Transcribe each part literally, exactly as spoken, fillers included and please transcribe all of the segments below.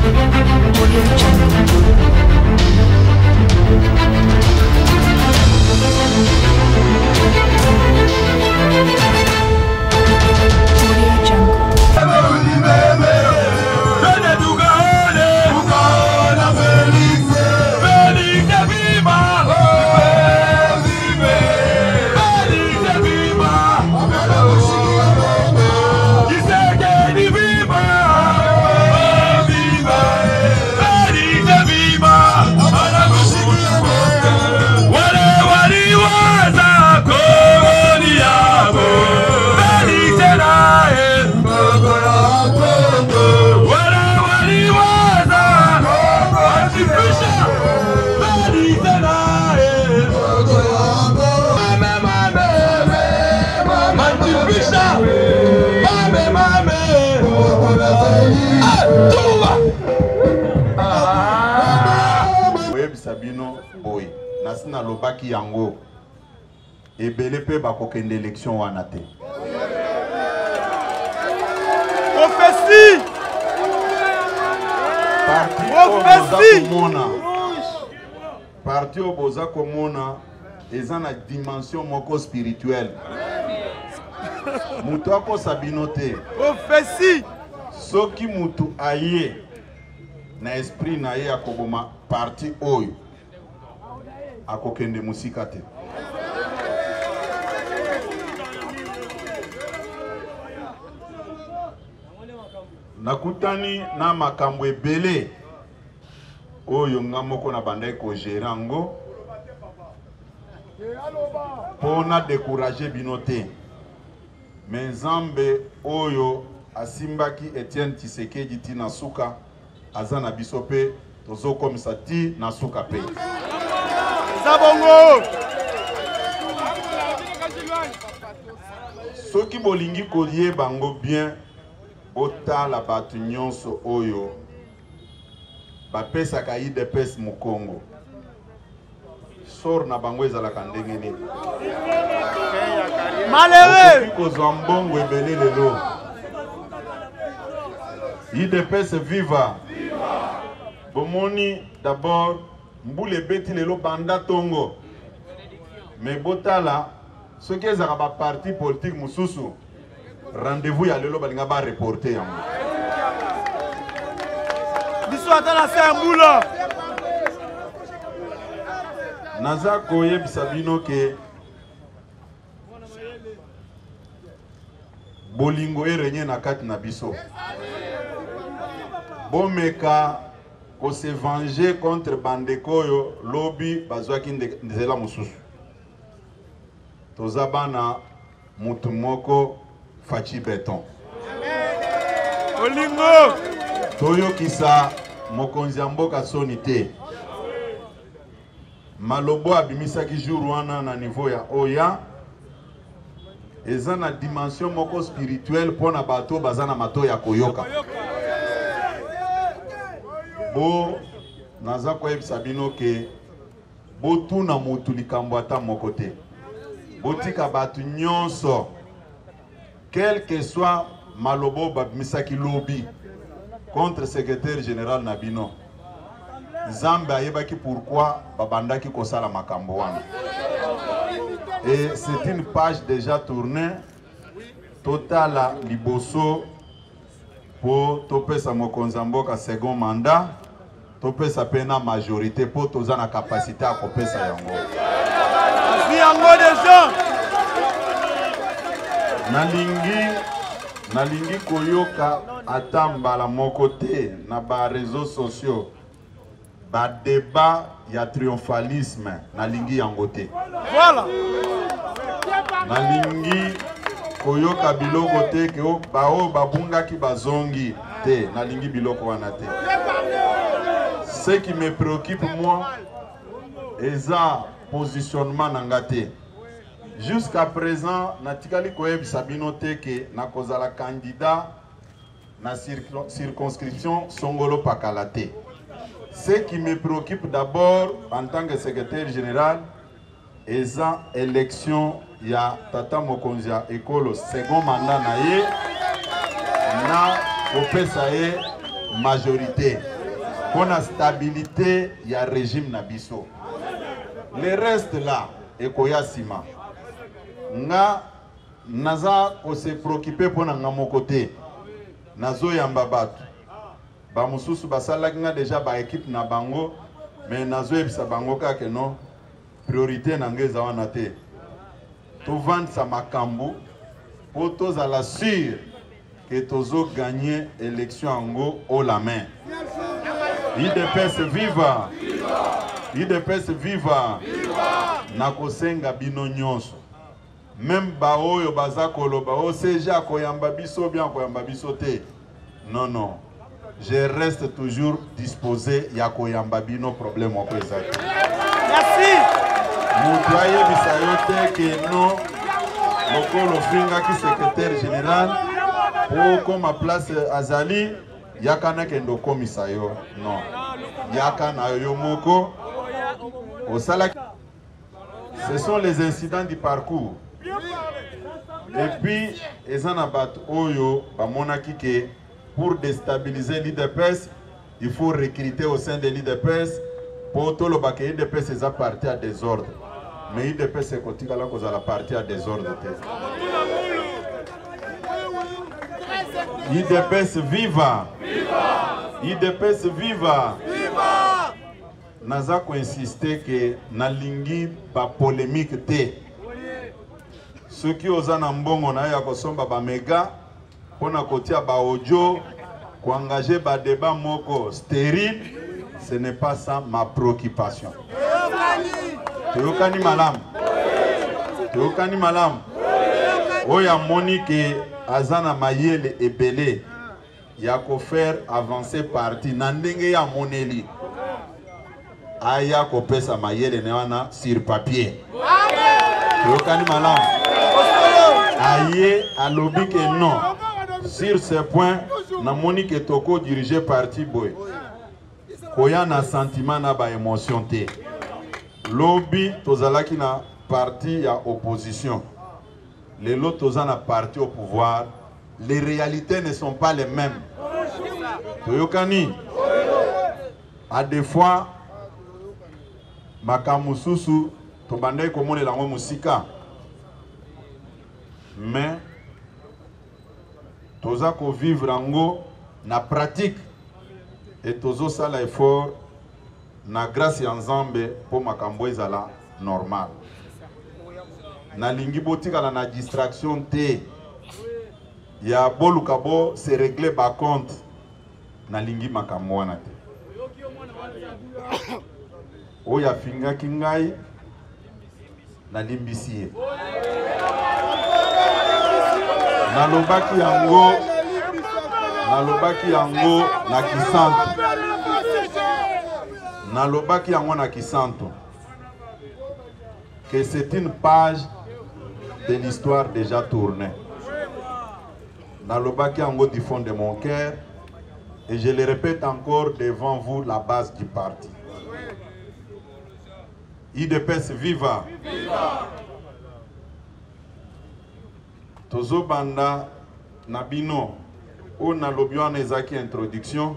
Sabino boy nasina lobaki yango ebele pe bakokende élection wana te prophétie prophétie parti oboza komona eza na dimension moko spirituelle mutu ako sabino te prophétie soki mutu aye na esprit na ye akoboma parti oyo akokende musika te nakutani na makambo ebele oyo nga moko na bandai ko gérer yango pona décourager bino te mais Nzambe oyo asimbaki Etienne Tshisekedi ti na suka azana biso pe tozo komisa ti na suka pe Zabongo soki bolingi kolie bango bien botala batu nyonso oyo bapesaka I D P S mu Congo sor na bango ezalaka ndenge nini malheureux kozwa mbongo ebele lelo I D P S viva bomoni d'abord mbule beti lelo banda tongo mais botala ce qui ezaka ba parti politique mususu rendez-vous ya lelo balinga ba reporter yango biso atala se mbula naza koyebisa bino ke bolingo erenye na kati na biso bomeka ko se venger contre bandekoyo lobby bazwaki nzela mususu toza bana mutu moko faci beton olingo toyokisa mokonzi ya mboka soni te malobo abimisaki jour wana na niveau ya oya eza na dimension moko spirituelle pona bato baza na mato ya koyoka bo naza koyebisa bino ke botuna mutu likambo ata moko te botika bato nyonso quel que soit malobo babimisaki lobby contre secrétaire général na bino Nzambe ayebaki pourquoi babandaki kosala makambo wana et c'est une page déjà tournée totala liboso po topesa mokonzi ya mboka second mandat topesa pena majorité po toza na capacité à kopesa yango si yango déjà nalingi nalingi koyoka ata mbala moko te na ba réseaux sociaux ba débat ya triomphalisme nalingi yango te voilà nalingi koyoka biloko te ke bao babungaki bazongi te nalingi biloko wana te ce qui me préoccupe moi eza positionnement nanga te jusqu'à présent natikali koyebisa bino te ke nakozala candidat na circonscription Songolo Pakala te. Ce qui me préoccupe d'abord en tant que secrétaire général est l'élection ya Tata Mokonzi ya Ekolo second mandat na ye na kopesa ye majorité pour la stabilité ya régime nabiso. Le reste là ekoya sima nga naza ko se préoccuper pour na mon côté nazo yamba batu ba mususu basalaki nga déjà ba équipe na bango mais nazo ebisa bango kake non priorité na ngeza wana te to vendre sa makambu pour tous à la sûre que tozo gagner élection ango au la main. I D P S viva, I D P S viva, nakosenga bino nyonso. Même ba oyo baza koloba o seja koyamba biso bien koyamba biso te. Non non. Je reste toujours disposé ya koyamba bino problème oko ezaki. Merci. Moutwaye bisayote que non lokolo finga ki secrétaire général pour comme ma place azali yakana kendo komisayo non yakana yo moko osala. Ce sont les incidents du parcours. Et puis ezana oyo bamonaki ke pour déstabiliser l'I D P S il faut recruter au sein de l'I D P S pour tout le baquet l'I D P S est parti à désordre. Mais l'I D P S est côté là cause à la partie à désordre. I D P S viva, I D P S viva. Naza ko insister que na lingi ba polémique te. Ceux qui osent na mbongo na ya kosomba ba méga pona kotia ba audio ko engager ba débat moko stérile, ce n'est pas ça ma préoccupation. Teyokani malam. Teyokani malam. Oya Monique azana mayele ebele ya ko faire avancer parti nandenge ya moneli. Aya ko pesa mayele ne wana sur papier. Teyokani malam. Aye alobi que non. Sur ce point, na Monique Toko diriger parti boy. Koya na sentiment na ba émotion te. Lobby tozalaki na parti ya opposition. Les lots tozan na parti au pouvoir. Les réalités ne sont pas les mêmes. Toyokani. À des fois makamususu tobandai komone lango musika. Mais toza ko vivre ango na pratique et tozo sala effort na grâce ya Nzambe pour makambo ezala normal. Na lingi botika na distraction te ya boluka bo se régler ba compte na lingi makambo wana te. Oya finga kingai na limbisiye. Na lobaki yango na lobaki yango na kisanto. Na lobaki yango na kisanto. Que c'est une page de l'histoire déjà tournée. Na lobaki yango du fond de mon cœur et je le répète encore devant vous la base du parti. I D P S viva. Viva. Tozo banda nabino o na lobiwana ezaki introduction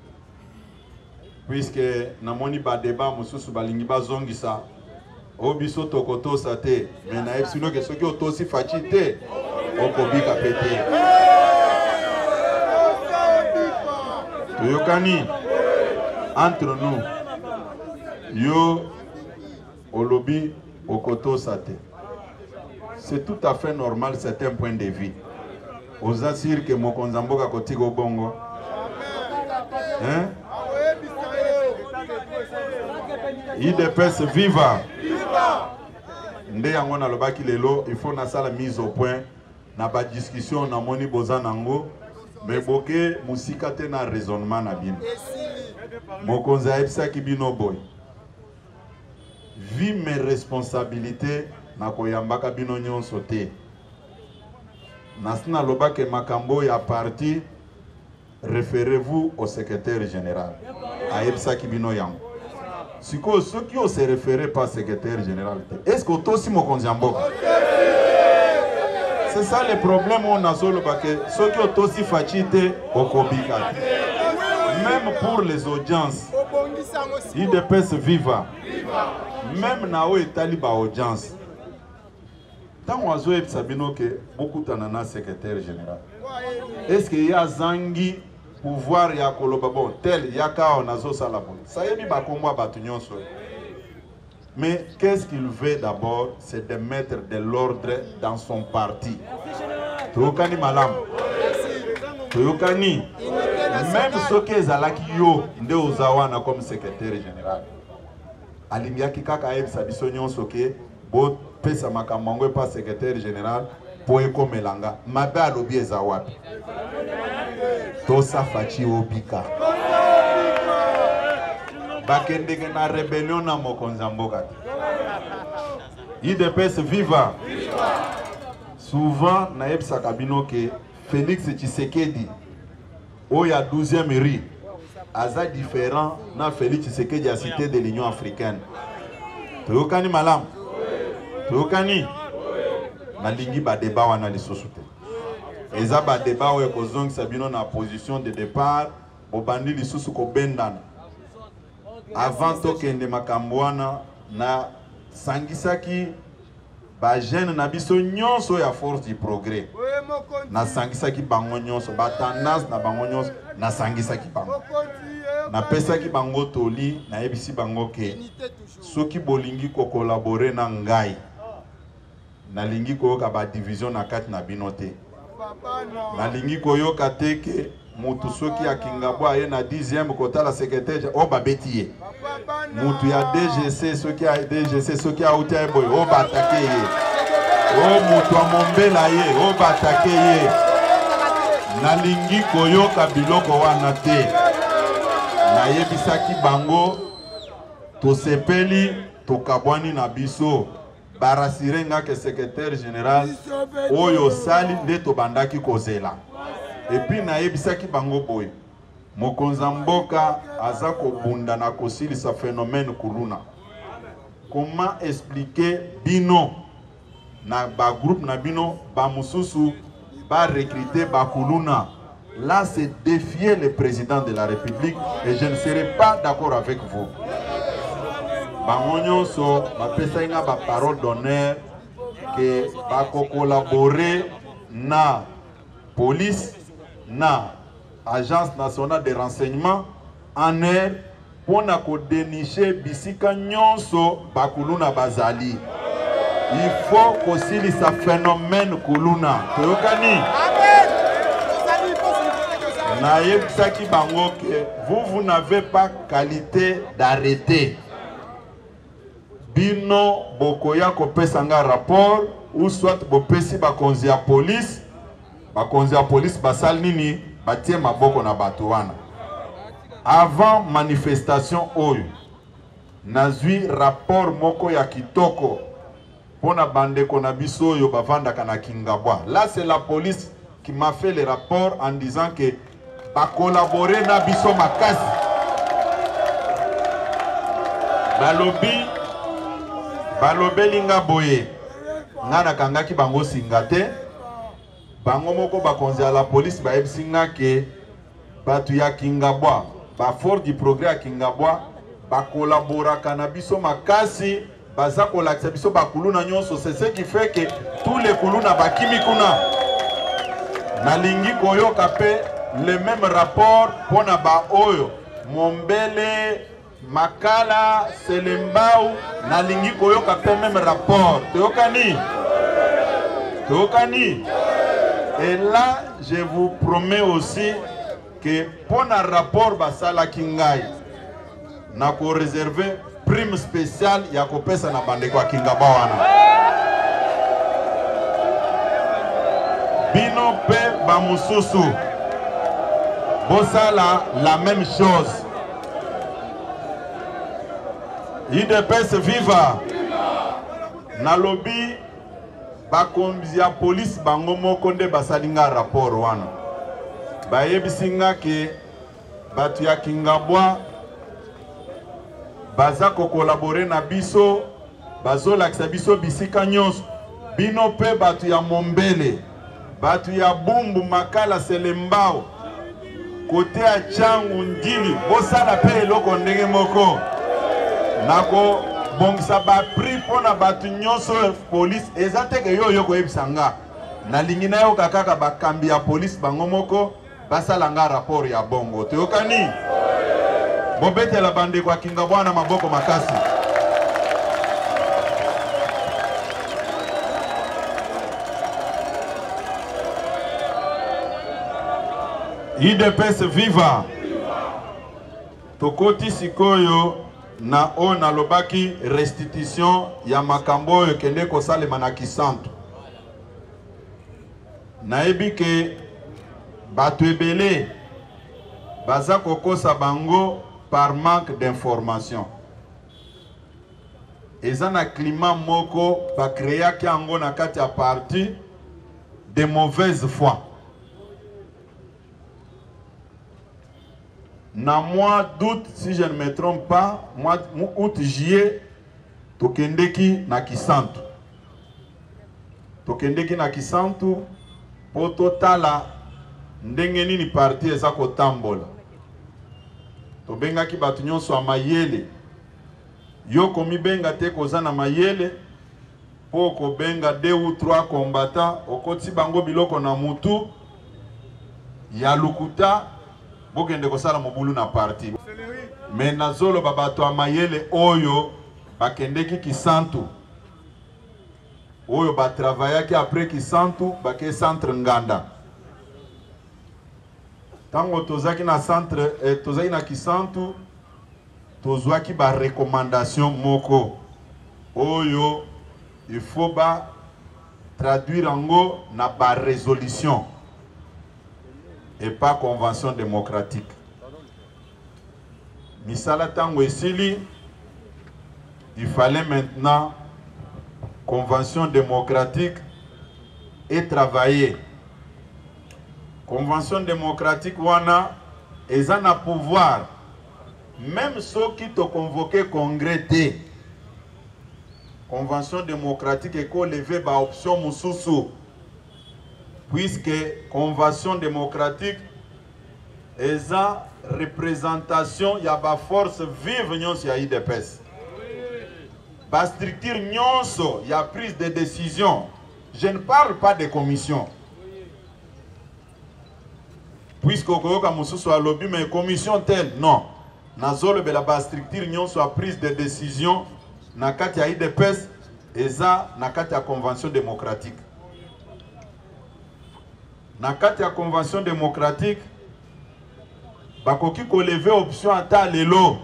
puisque namoni ba débat mususu balingi bazongisa o biso tokoto sa te mais na epsino ke soki otosi faci te okobika pete. Toyokani entre nous yo olobi okoto sa te. C'est tout à fait normal, c'est un point de vue. Aux assure que mon konzamboka kotigo bongo. Hein? I D P S viva. Nde yango na lobaki lelo, il faut na sala mise au point na ba discussion na moni bozanango, mais boke musika te na raisonnement na bino. Mokonza epsa ki bino boy. Vis mes responsabilités na koyambaka bino nyonso te. Nasina lobake makambo ya parti, référez-vous au secrétaire général. Aepsa ki bino yango. Siko ceux qui ont se référé pas secrétaire général. Est-ce que aussi mokonzi mboka? C'est ça le problème on a solo bake ceux qui ont aussi fachité okobika. Même pour les audiences, I D P S viva. Même Nao et Taliba audience. Tant qu'on a joué Sabino que beaucoup d'anana secrétaire général. Est-ce qu'il y a Zangi pouvoir ya kolobabo tel yaka onazo salabon? Ça y est, il va combattre Batunyon. Mais qu'est-ce qu'il veut d'abord? C'est de mettre de l'ordre dans son parti. Toyokani malam. Toyokani. Même ceux qui sont là qui yo nde ozawana comme secrétaire général. Alimbiaki kaka eb sabisonyon soke bo pesa makamangwe pas secrétaire général pour eko melanga. Mabe alobi ezawapi. Tosa fachi obika. Bakendeke na rébellion na mokonzamboka. I D P S viva. Souvent na ebsa kabino ke Félix Tshisekedi oya douzième riz aza différent na Félix Tshisekedi a cité de l'Union africaine. Toyokani malam. Toyokani na lingi ba débat wana lisusu te. Eza ba débat oyo kozong sabino na position de départ bobandi lisusu ko bendana. Avant tokende makambo wana na sangisaki ba jeune na biso nyonso ya force du progrès. Na sangisaki bango nyonso ba tendance na bango nyonso na sangisaki bango. Na pesaki bango toli na yebisi bango ke soki bolingi ko collaborer na ngai na lingi koyoka ba division na kati na binote. Na lingi koyoka teke mutu soki akingabo aye na dixième kota la secrétaire o babetiye. Mutu ya D G C soki a D G C soki a uti ay boy o batake ye. O mutu amombela ye o batake ye. Na lingi koyoka biloko wana te. Na yebisaki bango to sepeli to kabwani na biso. Barasirenga ke secrétaire général oyo sali nde to bandaki kozela. Et puis na yebisaki bango boy. Mokonzamboka aza kobunda na kosili sa phénomène kuluna. Comment expliquer bino na ba groupe na bino ba mususu ba recruter ba kuluna? Là c'est défier le président de la République et je ne serai pas d'accord avec vous. Bangonyo so ba pesa inga ba parole d'honneur que ba collaborer na police na Agence nationale de renseignement en air pour dénicher bisika nyonso bakuluna bazali. Il faut qu'aussi ça phénomène kuluna. Toyokani. Na yebisaki bango que vous vous n'avez pas qualité d'arrêter. Bino bokoya kopesa nga rapport ou soit bopesi bakonzi ya police. Bakonzi ya police basal nini batie maboko na bato wana. Avant manifestation oyo nazwi rapport moko ya kitoko pona bandeko na biso oyo bavandaka na Kingabwa. Là c'est la police qui m'a fait le rapport en disant que ba collaborer na biso makasi. Balobi balobelinga boye ngana kangaki bango singate. Bango moko bakonzi à la police ba ebsinga ke batu ya Kingabwa ba fort du progrès à Kingabwa ba collabora kanabiso makasi baza kolakisa biso ba kuluna nyonso. C'est ce qui fait que tous les kuluna bakimi kuna na lingi koyoka pe le même rapport pona ba oyo Mombele Makala Selembao na lingi koyoka pe même rapport. Toyokani Toyokani. Et là, je vous promets aussi que pour un rapport basala kingai, na ko réserver prime spéciale ya ko pesa na bande kwa Kingabawana. Bino pe bamususu. Bosala la même chose. I D P S viva. Na lobby bakonzi ya police bango moko nde basalinga rapport wana. Bayebisinga ke batu ya Kingabwa baza ko collaborer na biso bazo lakisa biso bisika nyonso. Bino pe batu ya Mombele, batu ya Bumbu Makala Selembao côté à Tchangu Ndili bosala pe eloko ndenge moko nako bongisa ba prix pona batu nyonso police ezate ke yo yoko ebisanga na lingi na yo kaka bakambi ya police bango moko basala nga rapport ya bongo toyokani bobetela bande kwa kinga bwana maboko makasi. I D P S viva. Tokoti sikoyo na o na lobaki restitution ya makambo yo kende ko salema na kisantu. Na ebike batu ebele baza kokosa bango par manque d'information. Eza na climat moko ba créa ki ango na kati ya parti de mauvaise foi. Na mois d'août, si je ne me trompe pas, mois août juillet, tokendeki na kisantu. Tokendeki na kisantu po totala ndenge nini parti eza kotambola. Tobengaki batu nyonso ya mayele. Yo komi benga te koza na mayele po kobenga deux ou trois combattants okoti bango biloko na mutu ya lukuta bokende kosala mobulu na parti. Mais nazolo babato ya mayele oyo bakendeki kisantu oyo ba travaillaki après kisantu bake centre Nganda. Tango tozaki na centre eh, tozaki na kisantu tozwaki ba recommandation moko oyo il faut ba traduire ango na ba résolution et pas convention démocratique. Misala tango esili, il fallait maintenant convention démocratique et travailler. Convention démocratique wana eza na pouvoir même ceux qui te convoqué congrès te. Convention démocratique et qu'on levé ba option mususu. Puisque convention démocratique est une représentation y a ba force vive nyonso ya I D P S. Ba structure nyonso y a prise de décision. Je ne parle pas de commission. Puisque okoyoka mususu a lobby mais commission telle non. Nazolo bela ba structure nyonso a prise de décision na kati ya I D P S eza na kati ya convention démocratique. Na kati ya convention démocratique bakoki ko lever option ata lelo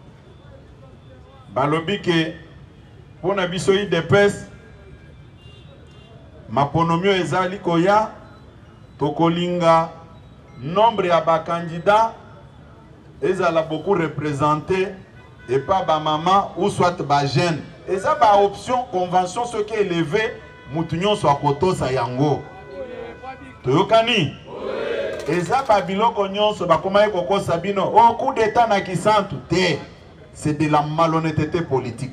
balobi ke pona biso I D P S maponomio ezali koya tokolinga nombre ya ba candidat ezala beaucoup représenté et pas ba maman ou soit ba jeune eza ba option convention ce qui est élevé mutunyo so akotosa yango. Toyokani eza ba biloko nyonso bakoma ekoko sabino au coup d'état na kisantu te, c'est de la malhonnêteté politique.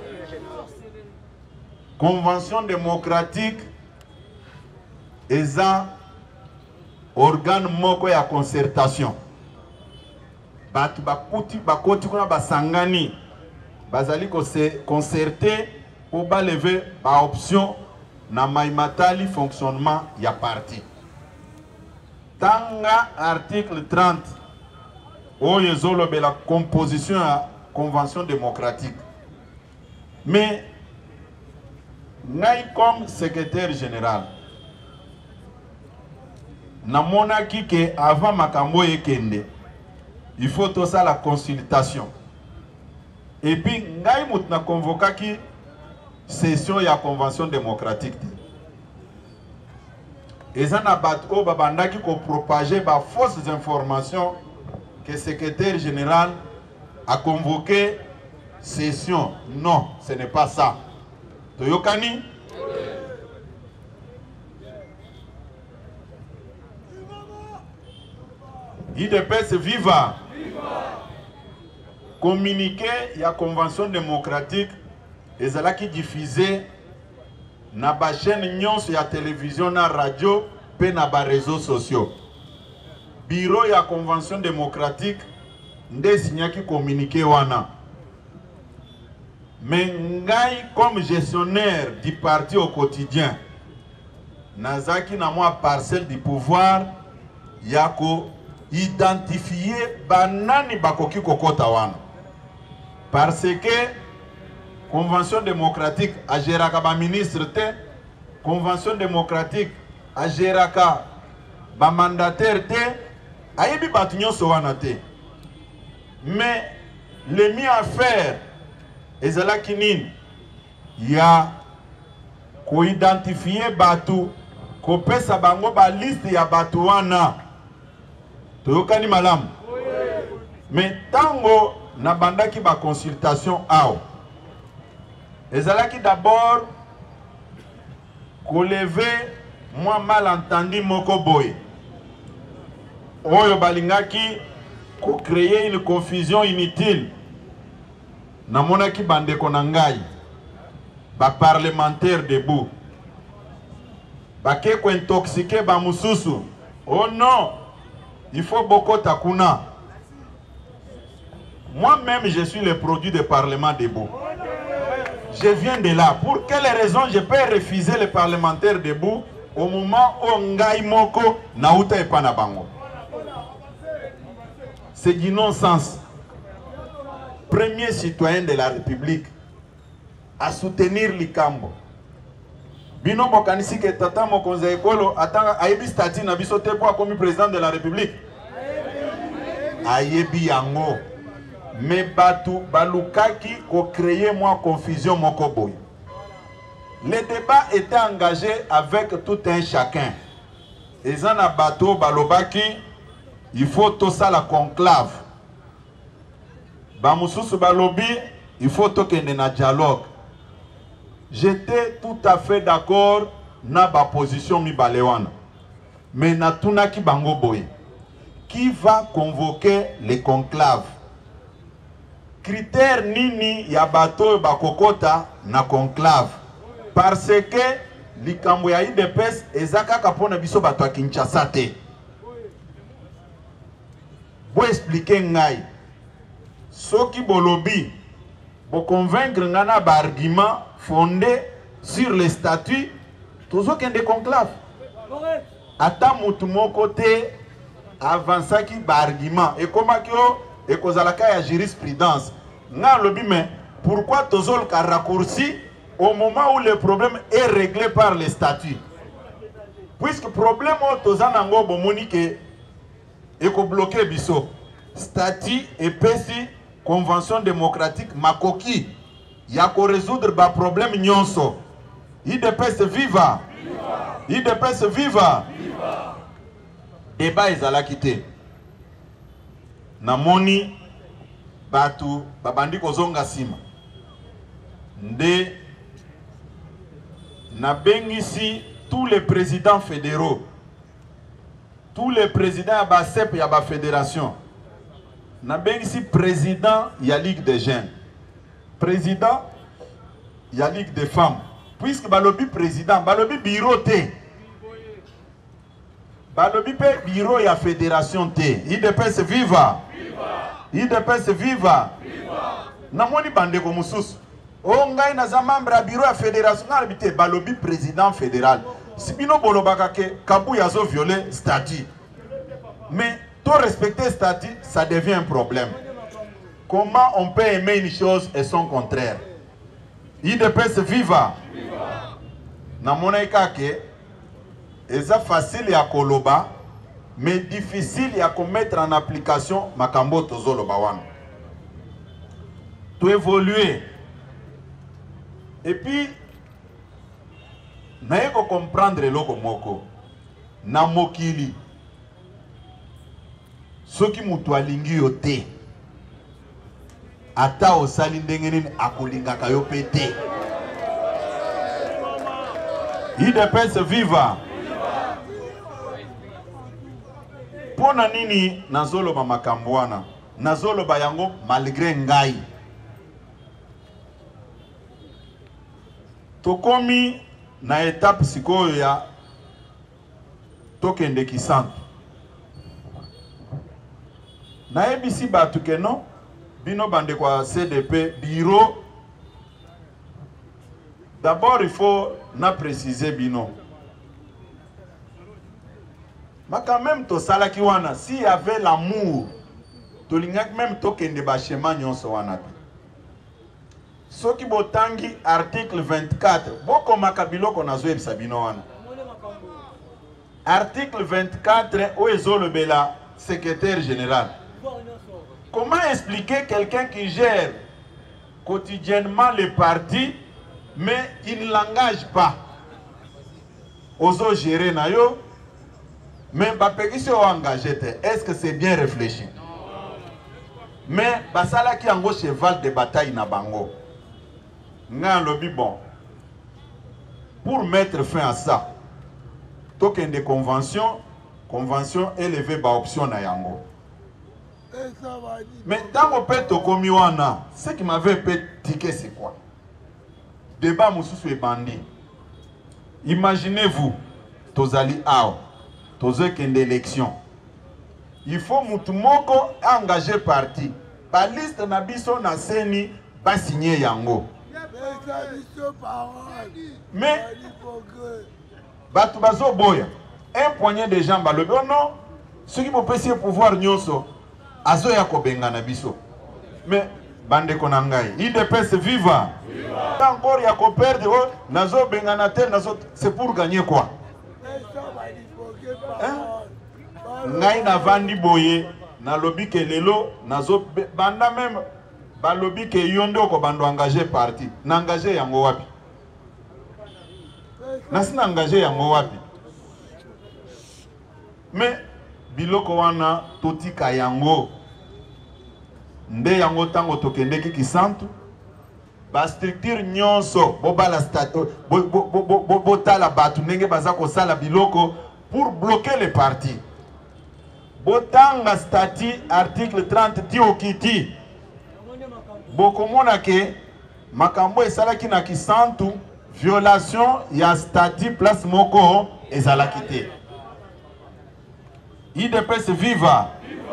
Convention démocratique eza organe moko ya concertation. Batu bakuti bakoti kuna basangani bazali ko se concerter pour ba lever ba option na maimatali fonctionnement ya parti. Tanga article trente oyo ezolobe la composition ya convention démocratique. Mais ngai comme secrétaire général namonaki ke avant makambo ekende il faut tout ça la consultation. Et puis ngai mut na convokaki session ya convention démocratique. Et ça n'a pas trop babandaki ko propager ba fausses informations que le secrétaire général a convoqué session. Non, ce n'est pas ça. Toyokani? I D P S viva. Communiqué la convention démocratique et cela qui diffusé na ba chaîne nyonso ya télévision na radio pe na ba réseaux sociaux. bureau ya convention démocratique nde signaki communiqué wana. Mais ngai comme gestionnaire du parti au quotidien, nazaki na moi parcelle du pouvoir yako identifier banani bakoki kokota wana. Parce que convention démocratique a géraka ba ministre te, convention démocratique a géraka ba mandataire te, ayebi batu nyonso wana te. Mais le mi à faire ezalaki nini ya ko identifier batu ko pesa bango ba liste ya batu wana. Toyokani malamu. Mais tango na bandaki ba consultation ao ezalaki d'abord ko lever moi malentendu moko boye oyo balingaki ko créer une confusion inutile. Namonaki bandeko na ngai ba parlementaire debout bake ko intoxiquer ba mususu. Oh non, il faut beaucoup takuna. Moi-même, je suis le produit du Parlement debout. Je viens de là. Pour quelle raison je peux refuser les parlementaires debout au moment où Ngai Moko Nauta et Panabango? C'est du non-sens. Premier citoyen de la République à soutenir Likambo. Bino Mokanisi ke tata mokonza ekolo atanga ayebi stati na biso te po comme président de la République. Ayebi yango. Mais Batu Balukaki ko créé moi confusion moko boy. Le débat était engagé avec tout un chacun. Et zana bateau balobaki, il faut tout ça la conclave. Bamususu balobi, il faut tout kende na dialogue. J'étais tout à fait d'accord na ba position mi balewana. Mais na tunaki bango boy. Qui va convoquer les conclaves? Critère nini ya bato bakokota na conclave? Parce que likambo ya I D P S ezaka kapona biso bato a Kinshasa te. Bo expliquer ngai. Soki bolobi bo convaincre ngana ba argument fondé sur les statuts tozo kende conclave. Ata mutu moko te avansaki ba argument et comment kyo et kozalaka ya jurisprudence. Nga lobi mais pourquoi tozol ka raccourci au moment où le problème est réglé par les statuts? Puisque problème o tozanango bomoni ke eko bloquer biso. Statut et pesi convention démocratique makoki ya ko résoudre ba problème nyonso. I D P S viva. I D P S viva. Débat ezalaki te. Namoni batu babandi kozonga sima nde na bengisi tous les présidents fédéraux, tous les présidents ya ba C E P ya ba fédération, na bengisi président ya Ligue des jeunes, président ya Ligue des femmes, puisque balobi président balobi bureau te, balobi pe bureau ya fédération te. I D P S viva. I D P S viva. Namoni bandeko mususu o ngai na za membre ya bureau ya fédération ngabite balobi président fédéral. Sibino bolobaka ke kabu yazo violer statut. Mais tout respecter statut, ça devient un problème. Comment on peut aimer une chose et son contraire? I D P S viva. Namona ikake eza facile ya koloba mais difficile ya mettre en application makambo tozoloba wana. To évoluer. Et puis na yeko comprendre loko moko na mokili soki mutu alingi yo te ata osali ndenge nini akolingaka yo pe te. I D P S viva. Pona nini nazoloba makambo wana? Nazoloba yango malgré ngai. Tokomi na étape sikoyo ya tokende kisantu. Naebisi batu ke non, bino bande kwa C D P, bureau. D'abord, il faut na préciser bino. Mais quand même, to salaki wana, s'il y avait l'amour, to lingak même to kende ba schéma nyonso wana. Soki botangi article vingt-quatre, boko makabilo kona zo ebisa bino wana. Article vingt-quatre, Oezo le Bela, secrétaire général. Comment expliquer quelqu'un qui gère quotidiennement les partis, mais il ne l'engage pas? Ozo gérer na yo, mais Bapeki se engagé. Est-ce que c'est bien réfléchi? Mais basala qui ango cheval de bataille na bango. Nga lobby bon. Pour mettre fin à ça, token de convention, convention élevée par option na yango. Mais dans mon père tokomi wana, ce qui m'avait fait tiquer c'est quoi? Débat moussousou et bandit. Imaginez-vous, tozali ao, tozoken d'élection. Il faut mutumoko engager parti. Ba liste na biso na seni ba signer yango. Mais batu bazo boya. Un poignet de gens balobi. Oh non, ceux qui vont passer pouvoir nyonso azo ya kobenga na biso. Mais bande konangai, I D P S viva. Encore ya ko perdre oh, nazo benga na tel nazo, c'est pour gagner quoi? Hein? Ngai na vandi boye na lobby ke lelo nazo banda même ba lobby ke yondo ko bando engagé parti na engagé yango wapi? Nasina engagé yango wapi? Mais biloko wana totika yango nde yango tango tokendeki kisantu ba structure nyonso bo bala statut bo bo bo bo tala batu ndenge baza ko sala biloko pour bloquer les partis. Botanga statut article trente ti okiti. Bokomona ke makambo esalaki na kisantu violation ya statut place moko ezalaki te. I D P S viva.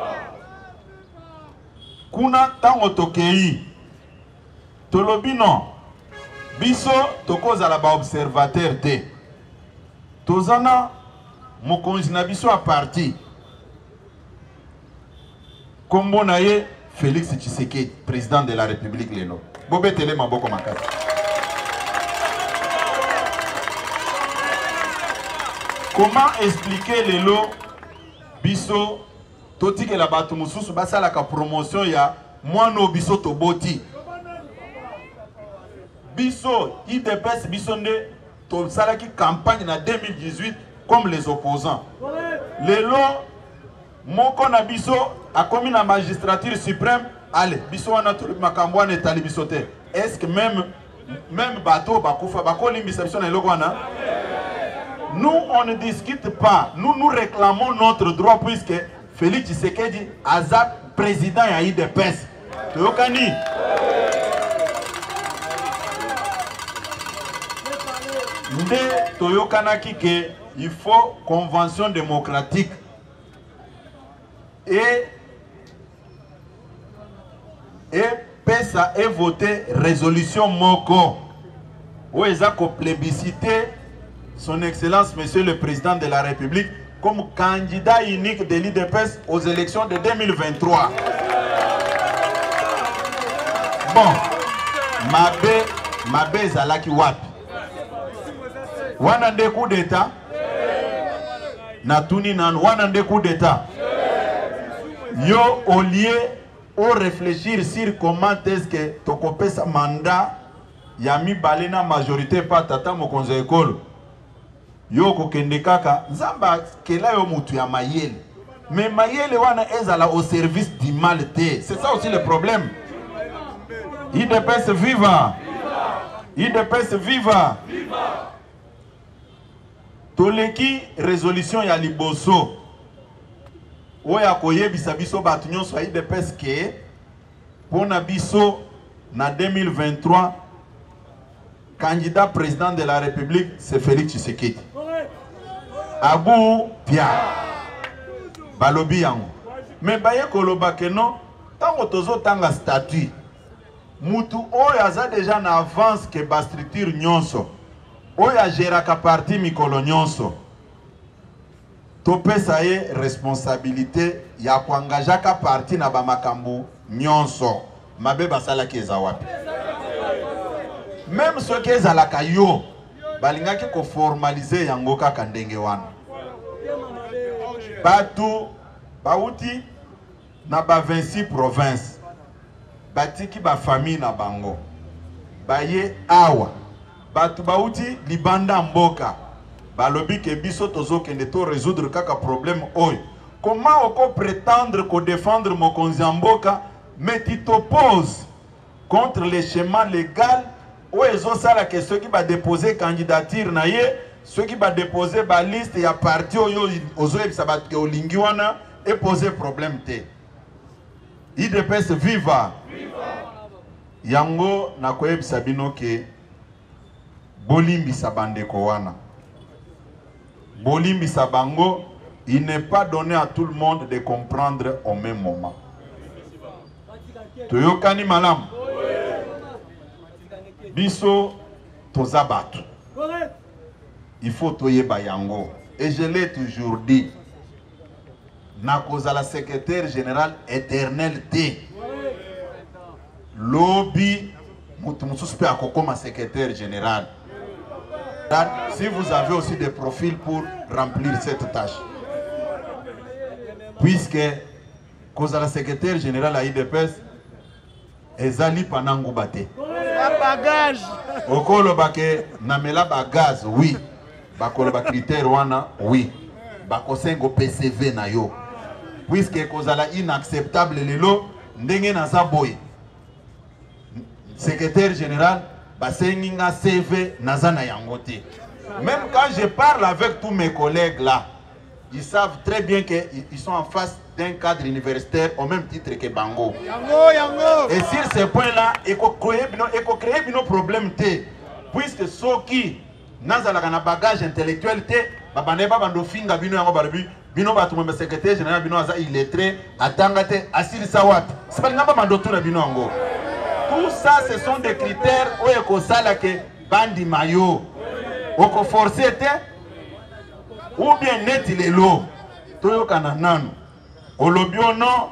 Kuna tango tokei tolobi non biso tokozala ba observateur te. Tozana mokonzi na biso a parti. Kombo na ye Félix Tshisekedi, président de la République lelo. Bobe tele maboko makasi. Comment expliquer lelo biso totike la batu mususu basala ka promotion ya mwano biso toboti. Biso I D P S biso nde to sala ki campagne na deux mille dix-huit comme les opposants. Lelo moko na biso a commis la magistrature suprême. Allez, biso wana to makambo na etali biso te. Est-ce que même même bateau bakufa bako limbisa biso na eloko wana? Nous on ne discute pas. Nous nous réclamons notre droit puisque Félix Tshisekedi aza président ya I D P S. Toyokani. Nde toyokanaki ke il faut convention démocratique et et pesa et voter résolution moko où ils ont plébiscité son excellence monsieur le président de la République comme candidat unique de l'I D P S aux élections de deux mille vingt-trois. Bon, mabe mabe zalaki wapi? Wana nde coup d'état na tuni nan wana nde coup d'état. Yo au lieu au réfléchir sur comment est-ce que tokopé sa mandat yami balena majorité pas tata mokonzo ekolo. Yo kokende kaka nzamba kela yo mutu ya mayele. Mais mayele wana ezala au service du mal te. C'est ça aussi le problème. I D P S viva. I D P S viva. Toleki résolution ya liboso. Oya koyebisa biso batu nyonso I D P S ke pona biso na deux mille vingt-trois candidat président de la République c'est Félix Tshisekedi. Abou Pia Balobi yango. mais baye koloba que non tango tozo tanga statut mutu oyo aza déjà na avance que ba structure nyonso oyo agéraka parti mikolo nyonso topesa ye responsabilité ya kuangajaka parti na bamakambu nyonso mabe basalaki eza wapi même soki ezalaka yo balingaki koformalize yango kaka ndenge wana batu bauti na ba vingt-six provinces batiki ba famille na bango baye awa batu bauti libanda mboka balobi ke biso tozokende to résoudre kaka problème oyo. Comment on peut prétendre qu'on défendre mokonzi mboka mais tu t'opposes contre les schémas légaux où ils ont ça la question qui va déposer candidature na ye ceux qui va déposer ba liste ya parti oyo ozo ebisabat ke olingi wana et poser problème te. I D P S viva yango na koyebisa bino ke bolimbisa bandeko wana bolimbisa bango. Il n'est pas donné à tout le monde de comprendre au même moment. Toyokani malam biso tozabatu il faut toyeba yango et je l'ai toujours dit na kozala secrétaire général éternel T lobby mutu mususu pe akokoma secrétaire général. Si vous avez aussi des profils pour remplir cette tâche, puisque kozala secrétaire général à I D P S ezali panangu bate bagage okolo bake namela bagaz oui bakolo ba critère wana oui bakosengo P C V na yo puisque kozala inacceptable lelo ndenge na zaboy secrétaire général basengi nga C V nazana yangote. Même quand je parle avec tous mes collègues là, ils savent très bien qu'ils sont en face d'un cadre universitaire au même titre que Bango. Yango, yango. Et sur ce point-là, il faut créer un problème. Puisque ceux qui n'ont pas de bagage intellectuel, ils ne finga bino yango barabi bino batu me secrétaire général bino aza illettré atangate asili sawat. C'est pas ngamba mandotu na bino yango. Tout ça, ce sont des critères où il faut que bandi mayo oko forcé ou bien net les lots toyo kanananu olobio non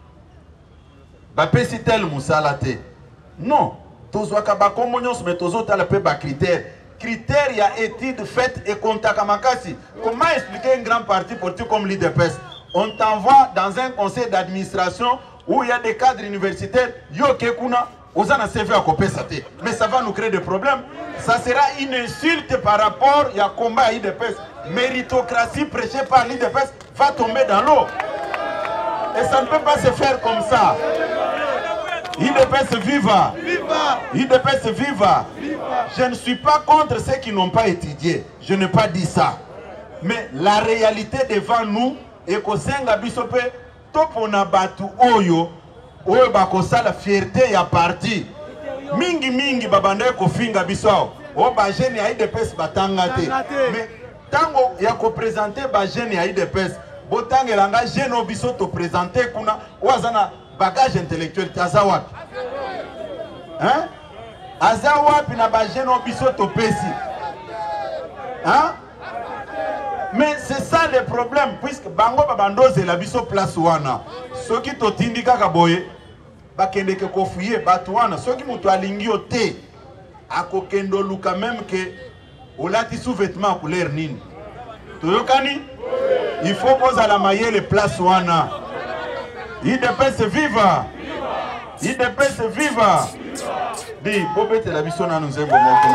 ba pesi tel musalate non tozwa ka ba komonyos mais tozo tala pe ba critères critères ya étude faite et contact makasi. Comment expliquer un grand parti politique comme l'I D P S? On t'envoie dans un conseil d'administration où il y a des cadres universitaires yo kekuna osana C V à kopesa te, mais ça va nous créer des problèmes. Ça sera une insulte par rapport à combat à I D P S. Méritocratie prêchée par l'I D P S va tomber dans l'eau. Et ça ne peut pas se faire comme ça. I D P S viva. I D P S viva. Je ne suis pas contre ceux qui n'ont pas étudié. Je n'ai pas dit ça. Mais la réalité devant nous est que Senga Bisope, Topona Batu Oyo, Oyo Bakosa la fierté ya parti. Mingi mingi babande ko finga biso. O ba jeune ya I D P S batangate. Mais tango ya ko présenter ba jeune ya I D P S, botangelanga jeune obiso to présenter kuna wazana bagage intellectuel tazawa. Hein? Azawa pina ba jeune obiso to pesi. Hein? Mais c'est ça le problème puisque bango babandoze la biso place wana. Soki to tindika kaboye bakende ke kofuye batwana soki mutu alingi ote akokendo luka même que olati sous-vêtement couleur nini toyokani il faut poser la maille les places wana. I D P S viva, I D P S viva. Di bobete la biso na nzembo moko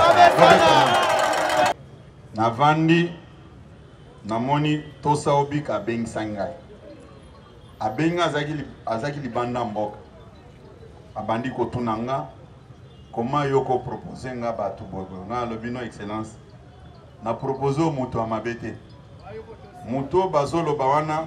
na navandi namoni tosa obika bengi sangai abenga azaki azaki libanda mboka abandi kotunanga comment yoko proposer nga batu bobo nga lobino excellence na proposer muto amabete muto bazolo bawana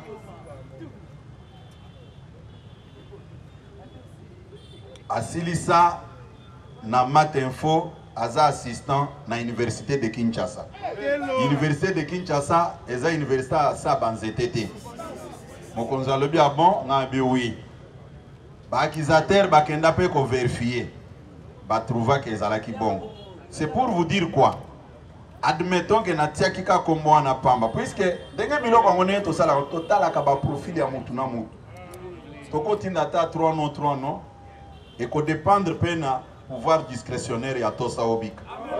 asilisa na Mat Info aza assistant na université de Kinshasa. Université de Kinshasa eza université sa banzetete. mokonzi alobi a bon nga bi oui ba accusateur ba kenda pe ko vérifier ba trouva que ezalaki bongo. C'est pour vous dire quoi? Admettons que na tiaki ka kombo na pamba puisque ndenge biloko ngone to sala total ka ba profil ya mutu na mutu toko tinda ta trois non trois non et ko dépendre pena pouvoir discrétionnaire ya tosa obika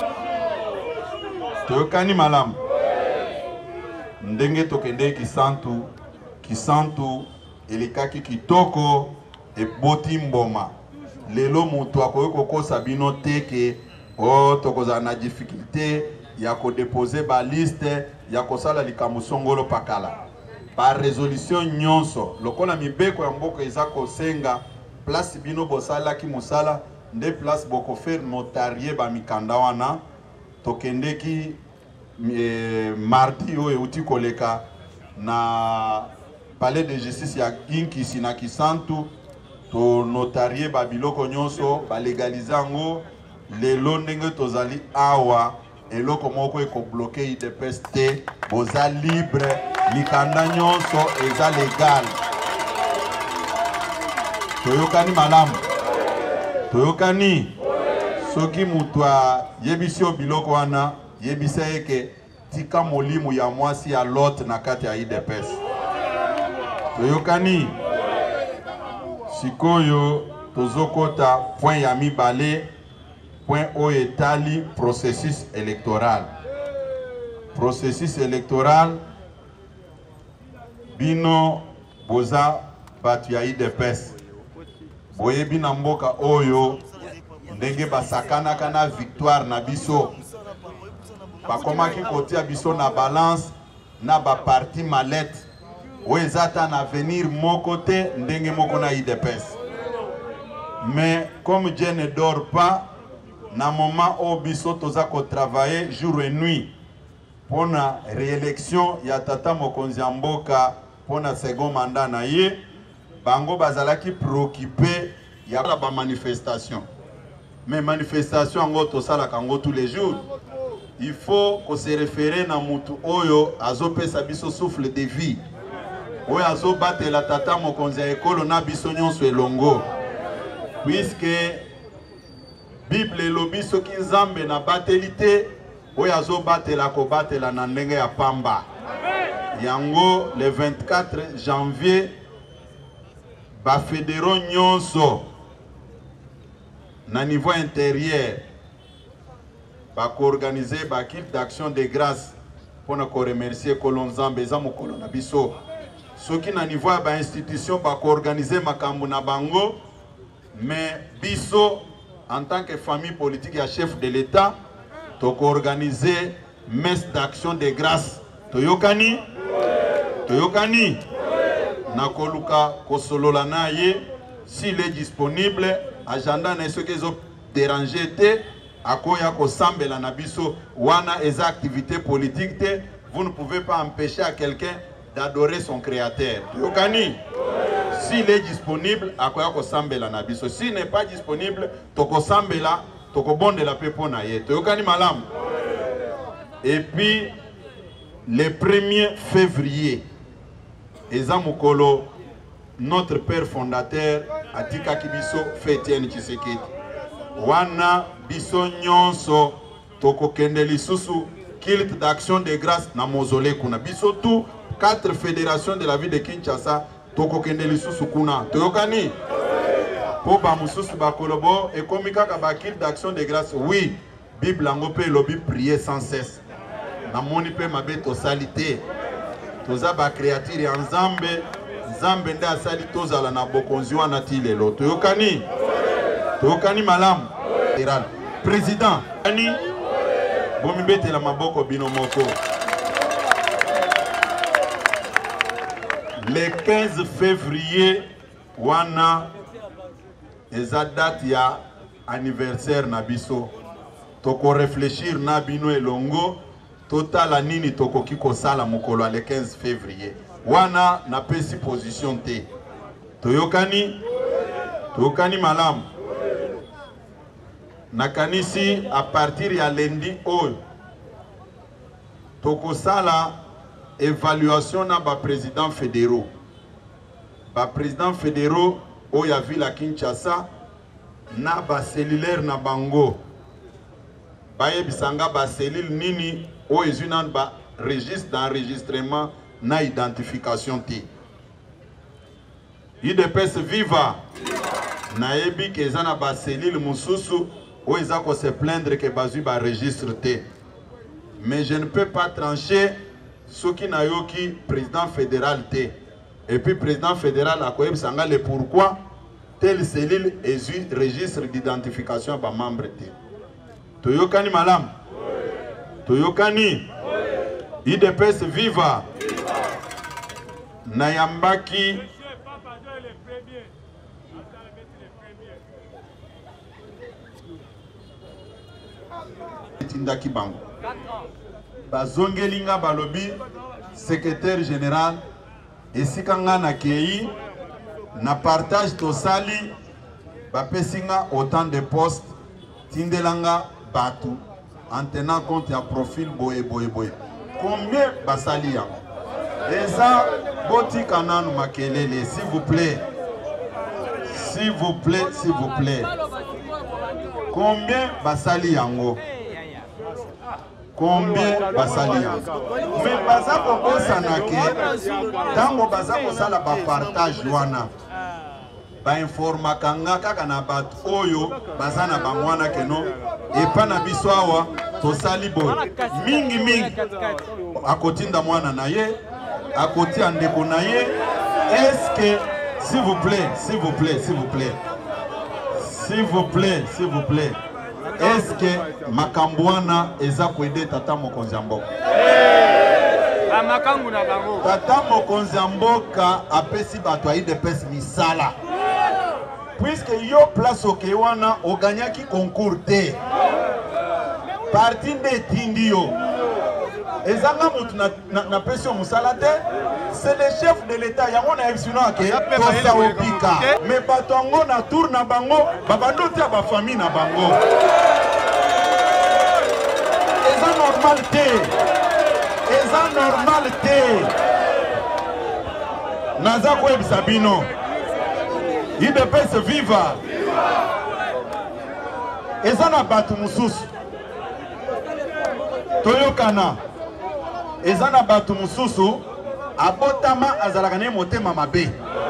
to kani malam ndenge to kende ki santu ki santu elikaki kitoko e boti mboma lelo mutu akoyeko kosa bino teke o tokoza na difficulté ya ko déposer ba liste ya ko sala likambo songolo pakala par résolution nyonso lokola mibeko ya mboko eza ko senga place bino bosala ki musala nde place boko faire notarié ba mikanda wana tokendeki eh, mardi oyo uti koleka na palais de justice ya Kinkisi na Kisantu to notarié ba biloko nyonso ba légaliser ngo lelo ndenge tozali awa eloko moko eko bloqué I D P S te boza libre mikanda nyonso eza légal toyokani malamu toyokani soki mutu yebisi biloko wana yebisa eke tika molimu ya mwasi ya lot na kati ya I D P S toyokani sikoyo tozokota point ya mibale point oyo etali processus électoral processus électoral bino boza batu ya I D P S boyebi na mboka oyo ndenge basakanaka na victoire na biso bakomaki kotia biso na balance na baparti malette oyo ezata na avenir moko te ndenge moko na I D P S mais comme Dieu ne dort pas na moment où biso toza ko travailler jour et nuit pour la réélection ya tata mokonzi ya mboka pour na second mandat na ye bango bazalaki préoccupé ya ba manifestation mais manifestation ngo to sala kango tous les jours il faut qu'on se référer na mutu oyo azopesa biso souffle de vie oyo azobate la tata mokonzi ya ekolo na biso nyonso elongo puisque Bible lobi soki nzambe na batelite oyo azobatela kobatela na ndenge ya pamba yango le vingt-quatre janvier ba fédéraux nyonso na niveau intérieur ba ko organiser ba kit d'action de grâce pour na ko remercier kolon nzambe eza mokolo na biso soki na niveau ya ba institution ba ko organiser makambo na bango mais biso en tant que famille politique et chef de l'État, tu as organisé messe d'action de grâce. Toyokani? Toyokani? Nakoluka Kosolola naye, s'il est disponible, agenda n'est ce qu'ils ont dérangé, akoya kosambe la nabiso, wana eza activité politique, vous ne pouvez pas empêcher à quelqu'un d'adorer son créateur. Toyokani? S'il est disponible, akoya kosambe la nabiso. S'il n'est pas disponible, toko sambe la, toko bonde la pepo na ye. Toyokani malam. Et puis, le premier février, Eza Mukolo, notre père fondateur, Atika Kibiso, Fetienne Tshisekedi. Wana biso nyonso, toko kendeli susu, kilt d'action de grâce na mausolée kuna. Biso tout, quatre fédérations de la ville de Kinshasa, toko kendeli susu kuna. Toyokani? Po ba mususu ba kolobo et komika ka ba kilt d'action de grâce. Oui, Bible angope lobi prier sans cesse. Na moni pe mabe to salité. Toza ba créature ya nzambe, nzambe nde asali tozala na bokonzi wana ti lelo. Toyokani? Toyokani malam. Président, ani bomi bete la maboko bino moko. Le quinze février, wana eza date ya anniversaire na biso. Toko réfléchir na bino elongo, total nini toko kiko sala mokolo le quinze février. Wana na pesi position te. Toyokani? Toyokani malam. Nakanisi à partir ya lundi oyo. Toko sala évaluation na ba président fédéraux. ba président fédéraux oya ville à Kinshasa na ba cellulaire na bango baye bisanga ba cellule nini o ezuna ba registre d'enregistrement na identification ti I D P S viva na ebi ke ezana ba cellule mususu o ezako se plaindre que bazui ba registre te. Mais je ne peux pas trancher ce qui n'a yoki président fédéral te. Et puis président fédéral a koyeb sanga le pourquoi telle cellule est registre d'identification ba membre te. Toyokani malam. Toyokani. I D P S viva. Nayambaki. Tindaki bango. Bazongelinga balobi secrétaire général esikanga na kei na partage tosali bapesinga autant de postes tindelanga batu en tenant compte ya profil boye boye boye. Combien basali yango? Eza botika nanu makelele s'il vous plaît. S'il vous plaît, s'il vous plaît. Combien basali yango? Combien basali yango? Mais baza kokosa nake tango baza kosala ba partage wana ba informa kanga kaka na batu oyo baza na bangwana keno epa na biso awa tosali boy mingi mingi akotinda mwana na ye akoti andeko na ye. Est-ce que s'il vous plaît, s'il vous plaît, s'il vous plaît, s'il vous plaît, s'il vous plaît, est-ce que Makambouana eza kwede tata mokonzi mboka? Tata mokonzi mboka apesi bato I D P S misala. Puisque yo place okewana oganyaki concours te. Parti de Tindio. Ezanga mutu na, na, na pression musala te. C'est le chef de l'État. Yango na epsino ake tosa opika. Mais batongo na tour na bango, babando tia ba famille na bango. Eza normal te. Eza normal te. Naza ko ebisa bino. I D P S viva. Eza na batu mususu. Toyokana. Eza na batu mususu. Abotama azalakane motema mabe.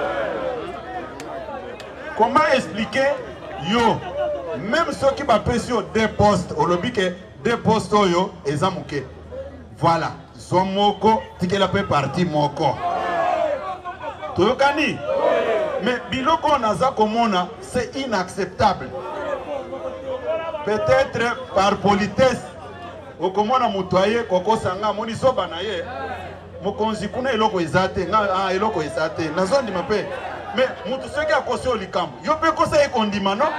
Comment expliquer yo même ceux qui bapesi yo deux postes au lobby que deux postes yo ezamuke. Voilà, son moko tikela pe parti moko. Toyokani. Mais biloko naza komona c'est inacceptable. Peut-être par politesse okomona mutoye koko sanga moni soba na ye. Mokonzi kuna eloko ezate nga ah eloko ezate nazondi mape mais mutu seki akose olikambo yo pe kosa e kondima no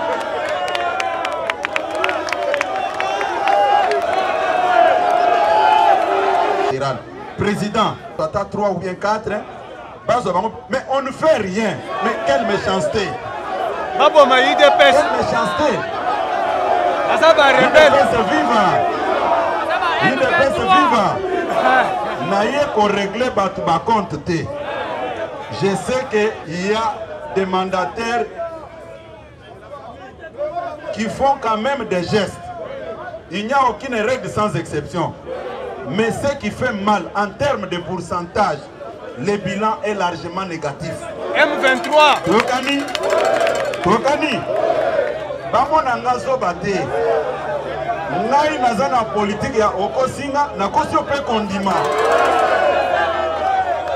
président tata trois ou bien quatre hein? Mais on ne fait rien. Mais quelle méchanceté. Babo ma I D P S. Quelle méchanceté. Azaba rebelle. I D P S viva. I D P S viva. Naye ko régler batu ba compte te. Je sais qu'il y a des mandataires qui font quand même des gestes. Il n'y a aucune règle sans exception. Mais ce qui fait mal en termes de pourcentage, le bilan est largement négatif. M vingt-trois. Tokani. Tokani. Bamona ngazo bate. Ngai nazana politique ya okosinga na kosio pe kondima.